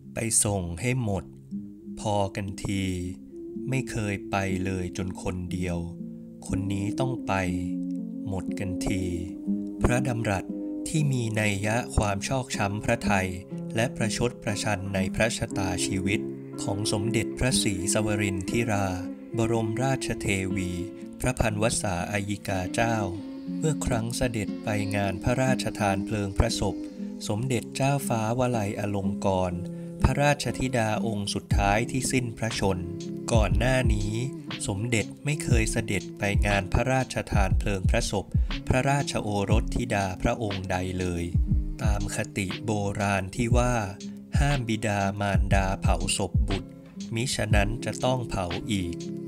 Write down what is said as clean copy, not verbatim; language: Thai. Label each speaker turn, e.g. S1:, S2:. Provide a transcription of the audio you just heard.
S1: ไปส่งให้หมดพอกันทีไม่เคยไปเลยจนคนเดียวคนนี้ต้องไปหมดกันทีพระดำรัสที่มีนัยยะความชอกช้ำพระทัยและประชดประชันในพระชะตาชีวิตของสมเด็จพระศรีสวรินทร์ธิราบรมราชเทวีพระพันวษาอัยิกาเจ้าเมื่อครั้งเสด็จไปงานพระราชทานเพลิงพระศพสมเด็จเจ้าฟ้าวลัยอลงกรณ์พระราชธิดาองค์สุดท้ายที่สิ้นพระชนม์ก่อนหน้านี้สมเด็จไม่เคยเสด็จไปงานพระราชทานเพลิงพระศพพระราชโอรสธิดาพระองค์ใดเลยตามคติโบราณที่ว่าห้ามบิดามารดาเผาศพบุตรมิฉะนั้นจะต้องเผาอีก